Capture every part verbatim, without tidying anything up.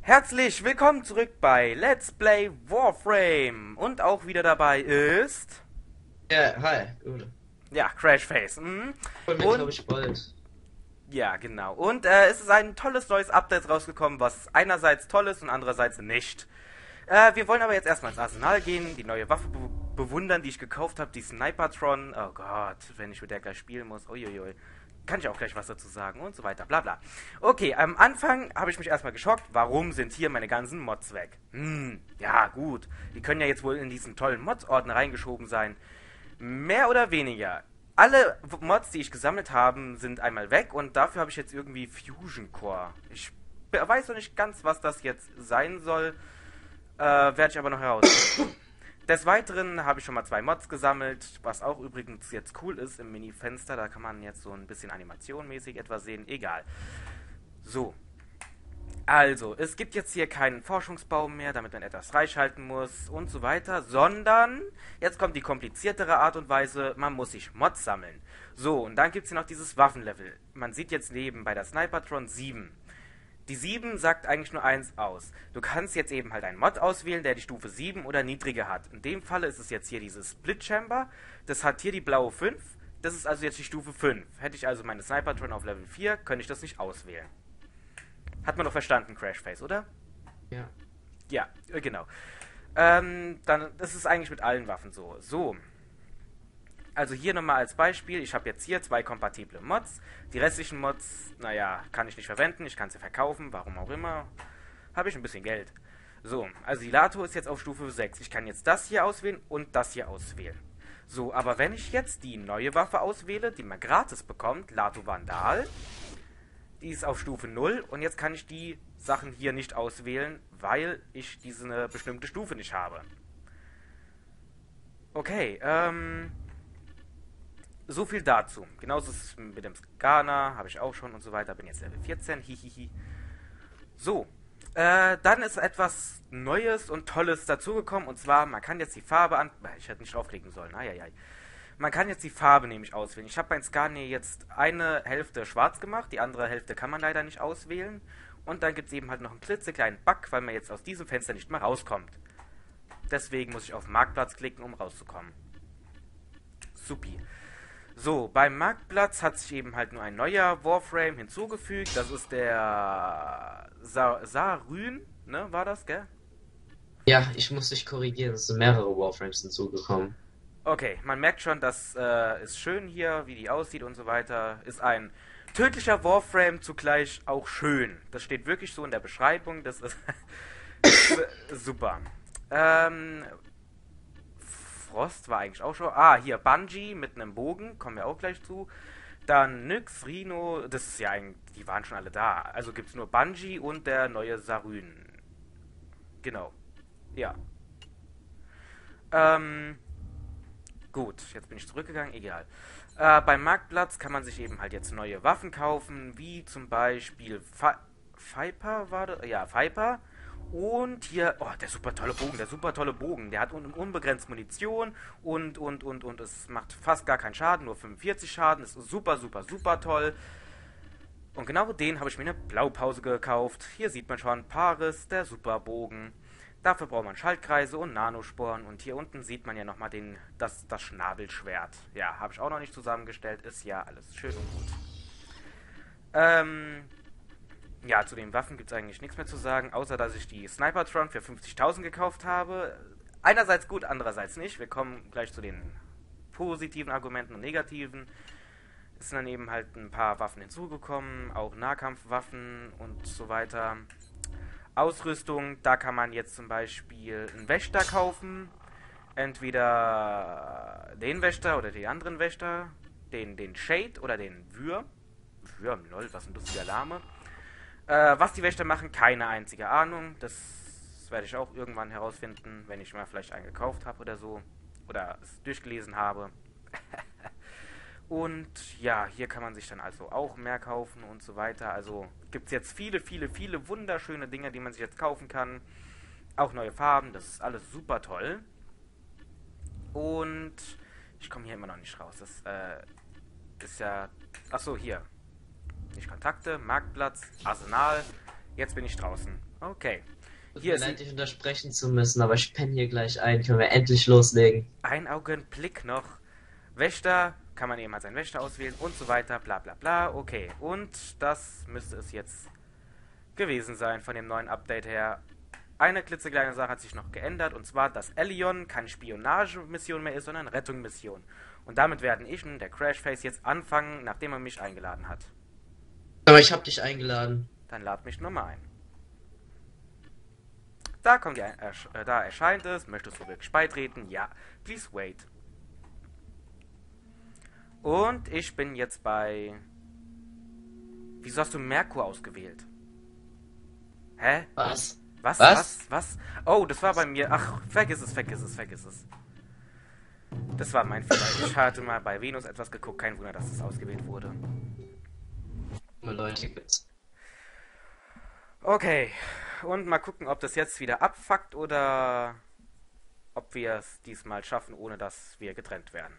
Herzlich willkommen zurück bei Let's Play Warframe. Und auch wieder dabei ist... Ja, hi, Ude. Ja, Crashface. Mhm. Hol mir, glaube Und... ich, bald. Ja, genau. Und äh, es ist ein tolles neues Update rausgekommen, was einerseits toll ist und andererseits nicht. Äh, wir wollen aber jetzt erstmal ins Arsenal gehen, die neue Waffe be bewundern, die ich gekauft habe, die Snipertron. Oh Gott, wenn ich mit der gleich spielen muss. Uiuiui. Kann ich auch gleich was dazu sagen und so weiter, bla bla. Okay, am Anfang habe ich mich erstmal geschockt, warum sind hier meine ganzen Mods weg? Hm, ja gut, die können ja jetzt wohl in diesen tollen Mods-Ordner reingeschoben sein. Mehr oder weniger. Alle Mods, die ich gesammelt habe, sind einmal weg und dafür habe ich jetzt irgendwie Fusion Core. Ich weiß noch nicht ganz, was das jetzt sein soll, äh, werde ich aber noch herausfinden. Des Weiteren habe ich schon mal zwei Mods gesammelt, was auch übrigens jetzt cool ist im Mini-Fenster. Da kann man jetzt so ein bisschen animationmäßig etwas sehen. Egal. So. Also, es gibt jetzt hier keinen Forschungsbaum mehr, damit man etwas freischalten muss und so weiter, sondern jetzt kommt die kompliziertere Art und Weise, man muss sich Mods sammeln. So, und dann gibt es hier noch dieses Waffenlevel. Man sieht jetzt neben bei der Snipertron sieben. Die sieben sagt eigentlich nur eins aus. Du kannst jetzt eben halt einen Mod auswählen, der die Stufe sieben oder niedriger hat. In dem Falle ist es jetzt hier dieses Split Chamber. Das hat hier die blaue fünf. Das ist also jetzt die Stufe fünf. Hätte ich also meine Snipertron auf Level vier, könnte ich das nicht auswählen. Hat man doch verstanden, Crashface, oder? Ja. Ja, äh, genau. Ähm, dann, das ist eigentlich mit allen Waffen so. So. Also hier nochmal als Beispiel, ich habe jetzt hier zwei kompatible Mods. Die restlichen Mods, naja, kann ich nicht verwenden, ich kann sie verkaufen, warum auch immer. Habe ich ein bisschen Geld. So, also die Lato ist jetzt auf Stufe sechs. Ich kann jetzt das hier auswählen und das hier auswählen. So, aber wenn ich jetzt die neue Waffe auswähle, die man gratis bekommt, Lato Vandal, die ist auf Stufe null und jetzt kann ich die Sachen hier nicht auswählen, weil ich diese bestimmte Stufe nicht habe. Okay, ähm... so viel dazu. Genauso ist es mit dem Scanner, habe ich auch schon und so weiter. Bin jetzt Level vierzehn, hihihi. So, äh, dann ist etwas Neues und Tolles dazugekommen. Und zwar, man kann jetzt die Farbe an... Ich hätte nicht draufklicken sollen, eieiei. Man kann jetzt die Farbe nämlich auswählen. Ich habe beim Scanner jetzt eine Hälfte schwarz gemacht, die andere Hälfte kann man leider nicht auswählen. Und dann gibt es eben halt noch einen klitzekleinen Bug, weil man jetzt aus diesem Fenster nicht mehr rauskommt. Deswegen muss ich auf Marktplatz klicken, um rauszukommen. Supi. So, beim Marktplatz hat sich eben halt nur ein neuer Warframe hinzugefügt. Das ist der Sa Sarün, ne, war das, gell? Ja, ich muss dich korrigieren, es sind mehrere Warframes hinzugekommen. Okay, man merkt schon, das äh, ist schön hier, wie die aussieht und so weiter. Ist ein tödlicher Warframe, zugleich auch schön. Das steht wirklich so in der Beschreibung, das ist, ist äh, super. Ähm... Frost war eigentlich auch schon. Ah, hier Bungie mit einem Bogen, kommen wir auch gleich zu. Dann Nyx, Rhino, das ist ja eigentlich, die waren schon alle da. Also gibt es nur Bungie und der neue Sarün. Genau. Ja. Ähm, gut, jetzt bin ich zurückgegangen, egal. Äh, beim Marktplatz kann man sich eben halt jetzt neue Waffen kaufen, wie zum Beispiel Viper war das? Ja, Viper. Und hier, oh, der super tolle Bogen, der super tolle Bogen. Der hat un unbegrenzt Munition und, und, und, und es macht fast gar keinen Schaden, nur fünfundvierzig Schaden. Ist super, super, super toll. Und genau den habe ich mir eine Blaupause gekauft. Hier sieht man schon Paris, der Superbogen. Dafür braucht man Schaltkreise und Nanosporen. Und hier unten sieht man ja nochmal den, das, das Schnabelschwert. Ja, habe ich auch noch nicht zusammengestellt. Ist ja alles schön und gut. Ähm... Ja, zu den Waffen gibt es eigentlich nichts mehr zu sagen, außer dass ich die Snipertron für fünfzigtausend gekauft habe. Einerseits gut, andererseits nicht. Wir kommen gleich zu den positiven Argumenten und negativen. Es sind dann eben halt ein paar Waffen hinzugekommen, auch Nahkampfwaffen und so weiter. Ausrüstung, da kann man jetzt zum Beispiel einen Wächter kaufen. Entweder den Wächter oder den anderen Wächter. Den, den Shade oder den Wür. Wür, lol, was ein lustiger Name. Äh, was die Wächter machen, keine einzige Ahnung. Das werde ich auch irgendwann herausfinden, wenn ich mal vielleicht einen gekauft habe oder so. Oder es durchgelesen habe. Und ja, hier kann man sich dann also auch mehr kaufen und so weiter. Also gibt es jetzt viele, viele, viele wunderschöne Dinge, die man sich jetzt kaufen kann. Auch neue Farben, das ist alles super toll. Und ich komme hier immer noch nicht raus. Das äh, ist ja... Achso, hier. Nicht Kontakte, Marktplatz, Arsenal. Jetzt bin ich draußen. Okay. Tut Hier mir ist leid, dich unterbrechen zu müssen, aber ich penne hier gleich ein. Können wir endlich loslegen? ein Augenblick noch. Wächter, kann man eben als ein Wächter auswählen und so weiter, bla bla bla. Okay, und das müsste es jetzt gewesen sein von dem neuen Update her. Eine klitzekleine Sache hat sich noch geändert, und zwar, dass Elion keine Spionagemission mehr ist, sondern Rettungsmission. Und damit werden ich und der Crashface jetzt anfangen, nachdem er mich eingeladen hat. Aber ich hab dich eingeladen. Dann lad mich nochmal ein. Da kommt die, ersch äh, da erscheint es. Möchtest du wirklich beitreten? Ja. Please wait. Und ich bin jetzt bei... Wieso hast du Merkur ausgewählt? Hä? Was? Was? Was? Was? Was? Oh, das war bei mir... Ach, vergiss es, vergiss es, vergiss es. Das war mein Fehler. Ich hatte mal bei Venus etwas geguckt. Kein Wunder, dass es ausgewählt wurde. Leute gibt's. Okay. Und mal gucken, ob das jetzt wieder abfuckt oder ob wir es diesmal schaffen, ohne dass wir getrennt werden.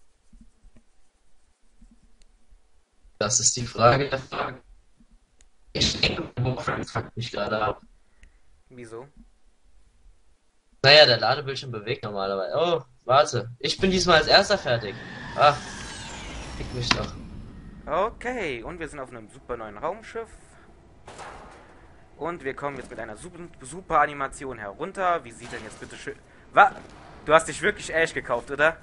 Das ist die Frage der Frage. Ich denke, Warframe fuckt mich gerade ab. Wieso? Naja, der Ladebildschirm bewegt normalerweise. Oh, warte. Ich bin diesmal als erster fertig. Ach, fick mich doch. Okay, und wir sind auf einem super neuen Raumschiff. Und wir kommen jetzt mit einer super, super Animation herunter. Wie sieht denn jetzt bitte schön... Was? Du hast dich wirklich Ash gekauft, oder?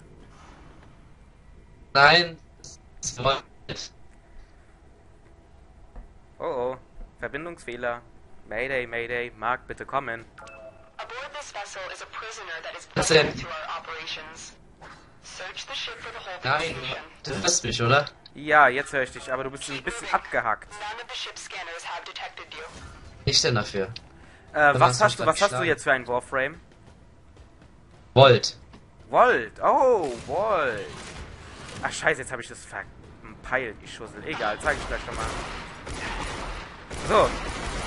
Nein, das war nicht. Oh oh, Verbindungsfehler. Mayday, Mayday, Mark, bitte kommen. Aboard this vessel is a prisoner that is Was built denn? into our operations. Search the ship for the hole Nein, position. du hörst mich, oder? Ja, jetzt höre ich dich, aber du bist ein bisschen abgehackt. None of the ship's scanners have detected you. Ich denn dafür? Äh, Dann was hast du hast du, mich was hast du geschlagen. jetzt für ein Warframe? Volt. Volt. Oh, Volt. Ach scheiße, jetzt habe ich das verpeilt, ich Schussel. Egal, zeige ich gleich schon mal. So,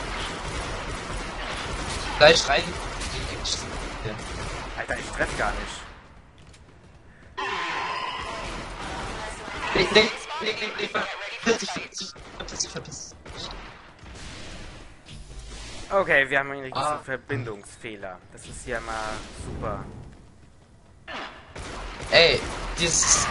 Gleich rein. Ja. Alter, ich treffe gar nicht. Nee, nee, nee, nee, nee, verpiss dich, verpiss dich, verpiss dich, verpiss dich. Okay, wir haben einen riesigen Ah. Verbindungsfehler. Das ist ja mal super. Ey, dieses...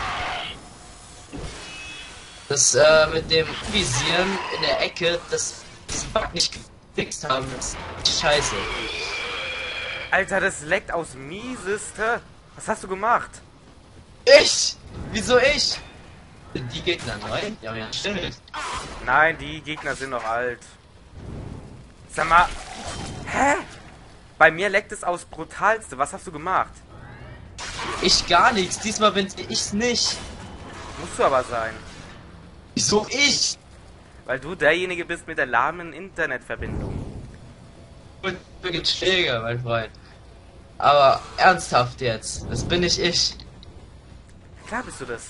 Das, äh, mit dem Visieren in der Ecke, das, das Bug nicht gefixt haben, das ist scheiße. Alter, das leckt aus mieseste. Was hast du gemacht? Ich! Wieso ich? Sind die Gegner neu? Ja, ja, stimmt. Nein, die Gegner sind noch alt. Sag mal. Hä? Bei mir leckt es aus brutalste. Was hast du gemacht? Ich gar nichts, diesmal bin ich's nicht. Musst du aber sein. Wieso ich? Weil du derjenige bist mit der lahmen Internetverbindung. Und bin Schläger, mein Freund. Aber ernsthaft jetzt, das bin nicht ich. Klar bist du das.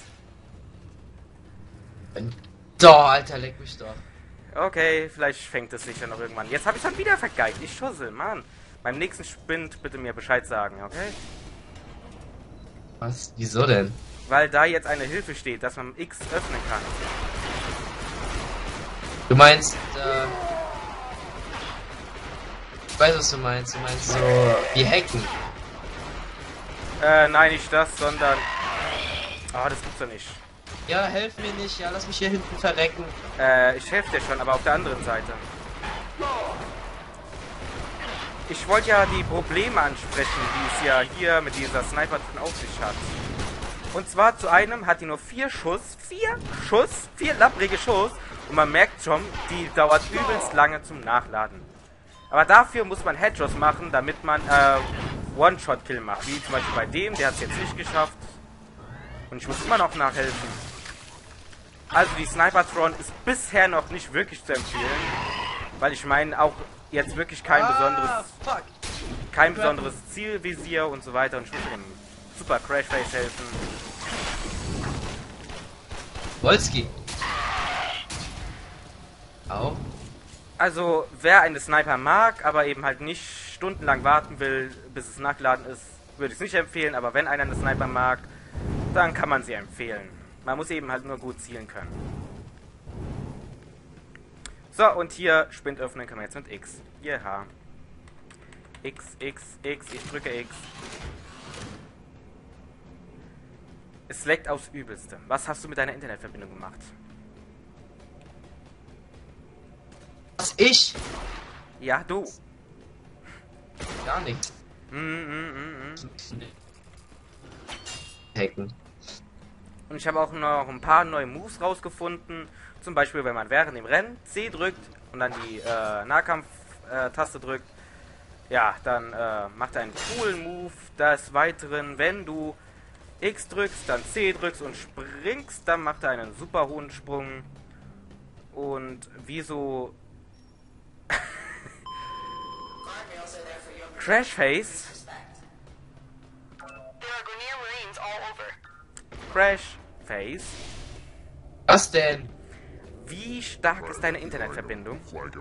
Doch, Alter, leck mich doch. Okay, vielleicht fängt es sich ja noch irgendwann. Jetzt habe ich dann wieder vergeigt. Ich schussel, Mann. Beim nächsten Spind bitte mir Bescheid sagen, okay? Was? Wieso denn? Weil da jetzt eine Hilfe steht, dass man X öffnen kann. Du meinst, äh... Ich weiß, was du meinst. Du meinst so, wie hacken. Äh, nein, nicht das, sondern... Oh, das gibt's doch nicht. Ja, helf mir nicht. Ja, lass mich hier hinten verrecken. Äh, ich helfe dir schon, aber auf der anderen Seite. Ich wollte ja die Probleme ansprechen, die es ja hier mit dieser Sniper auf sich hat. Und zwar zu einem hat die nur vier Schuss, vier Schuss, vier lapprige Schuss. Und man merkt schon, die dauert übelst lange zum Nachladen. Aber dafür muss man Headshots machen, damit man äh, One-Shot-Kill macht. Wie zum Beispiel bei dem, der hat es jetzt nicht geschafft. Und ich muss immer noch nachhelfen. Also die Snipertron ist bisher noch nicht wirklich zu empfehlen. Weil ich meine auch jetzt wirklich kein besonderes Ah, fuck. kein besonderes Zielvisier und so weiter. Und ich muss dem Super Crashface helfen. Wolski. Au. Also wer eine Sniper mag, aber eben halt nicht stundenlang warten will, bis es nachgeladen ist, würde ich es nicht empfehlen. Aber wenn einer eine Sniper mag, dann kann man sie empfehlen. Man muss eben halt nur gut zielen können. So, und hier Spind öffnen können wir jetzt mit X. Ja. X, X, X, ich drücke X. Es leckt aufs Übelste. Was hast du mit deiner Internetverbindung gemacht? Was, ich? Ja, du. Gar nichts. Mm, mm, mm, mm. Hacken. Und ich habe auch noch ein paar neue Moves rausgefunden. Zum Beispiel, wenn man während dem Rennen C drückt und dann die äh, Nahkampf-Taste äh, drückt, ja, dann äh, macht er einen coolen Move. Des Weiteren, wenn du X drückst, dann C drückst und springst, dann macht er einen super hohen Sprung. Und wieso Crashface? There are Grenier Marines all over. Crashface? Was denn? Wie stark ist deine Internetverbindung?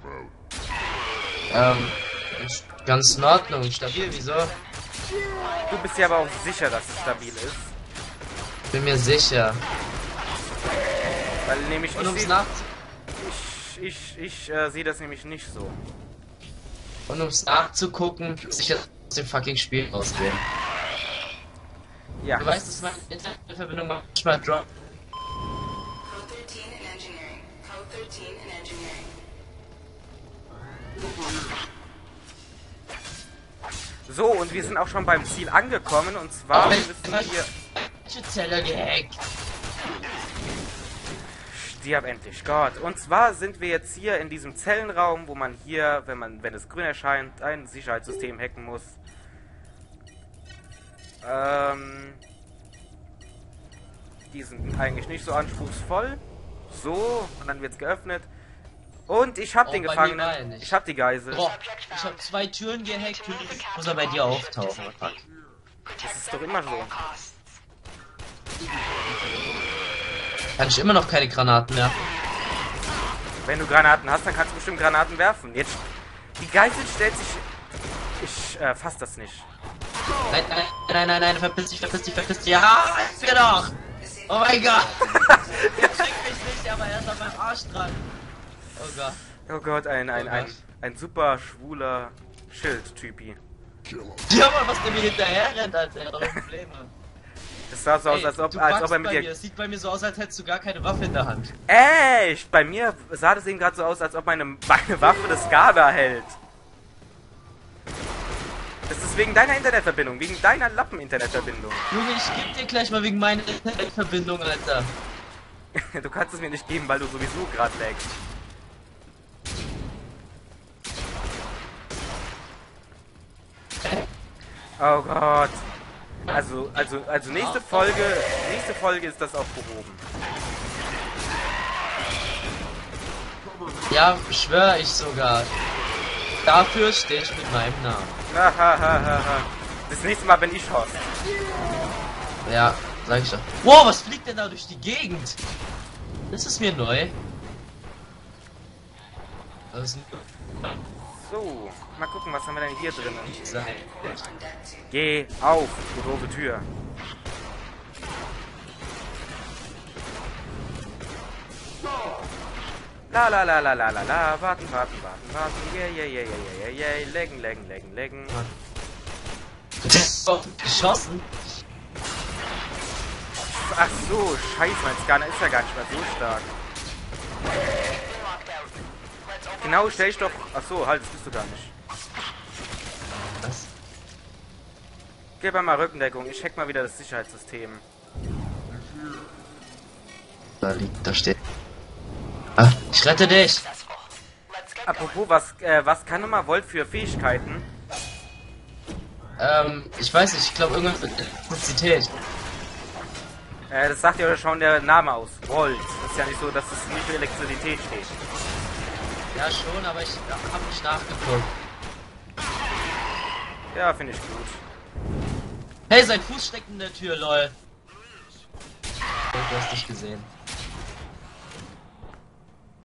Ähm, ganz in Ordnung, stabil, wieso? Du bist ja aber auch sicher, dass es stabil ist. Bin mir sicher. Weil nämlich Und ich ums seh- Nach ich, ich, ich äh, sehe das nämlich nicht so. und ums nachzugucken, sicher aus dem fucking Spiel rausgehen. Ja. Du weißt, dass meine Internetverbindung manchmal drop. Code thirteen in engineering. Code thirteen in engineering. So, und wir sind auch schon beim Ziel angekommen. Und zwar Oh, wir müssen hier... Welche Zelle gehackt? Stirb endlich, Gott. Und zwar sind wir jetzt hier in diesem Zellenraum, wo man hier, wenn man, wenn es grün erscheint, ein Sicherheitssystem hacken muss. Ähm... Die sind eigentlich nicht so anspruchsvoll. So, und dann wird's geöffnet. Und ich hab Oh, den bei mir war er Gefangenen. nicht. Ich hab die Geisel. Boah, ich habe zwei Türen gehackt, muss er bei dir auftauchen. Fuck. Das ist doch immer so. All costs. Kann ich immer noch keine Granaten mehr. Wenn du Granaten hast, dann kannst du bestimmt Granaten werfen. Jetzt, die Geisel stellt sich... Ich äh, fass das nicht. Nein, nein, nein, nein, nein, verpiss dich, verpiss dich, verpiss dich. Ja, ist mir doch! Oh mein Gott! Jetzt krieg mich nicht, aber er ist auf meinem Arsch dran. Oh Gott. Oh Gott, ein, ein, Oh ein, Gott. ein super schwuler Schild-Typi. Ja, Mann, was der mir hinterher rennt, Alter, er hat doch Probleme. Das sah so aus, Ey, als ob, du als ob buggst er mit bei dir... mir. Es sieht bei mir so aus, als hättest du gar keine Waffe in der Hand. Echt? Bei mir sah das eben gerade so aus, als ob meine, meine Waffe das Skada hält. Das ist wegen deiner Internetverbindung, wegen deiner Lappen-Internetverbindung. Junge, ich geb dir gleich mal wegen meiner Internetverbindung, Alter. Du kannst es mir nicht geben, weil du sowieso gerade lagst. Oh Gott. Also, also, also nächste Folge, nächste Folge ist das auch behoben. Ja, schwör ich sogar. Dafür stehe ich mit meinem Namen. Hahaha. Das nächste Mal bin ich Host. Ja, sag ich doch. Wow, was fliegt denn da durch die Gegend? Das ist mir neu. Das ist So, mal gucken, was haben wir denn hier drin? nicht sein. Geh auf, du doofe Tür. La la la la la la la, warten, warten, warten, warten, yeah, yeah, yeah, yeah, yeah, yeah, yeah, lecken, lecken, lecken, lecken. Oh, geschossen? Ach so, scheiße, mein Scanner ist ja gar nicht mehr so stark. Been locked out. Let's open Genau, stell ich doch... Ach so, halt, das bist du gar nicht. Was? Gib mal Rückendeckung, ich hack mal wieder das Sicherheitssystem. Da liegt, da steht. Ah, ich rette dich! successful. Let's get going. Apropos, was, äh, was kann nochmal Volt für Fähigkeiten? Ähm, ich weiß nicht, ich glaube irgendwas mit Elektrizität. Äh, das sagt ja schon der Name aus. Volt. Ist ja nicht so, dass es nicht für Elektrizität steht. Ja schon, aber ich hab nicht nachgeguckt. Ja, finde ich gut. Hey, sein Fuß steckt in der Tür, lol. Oh, du hast dich gesehen.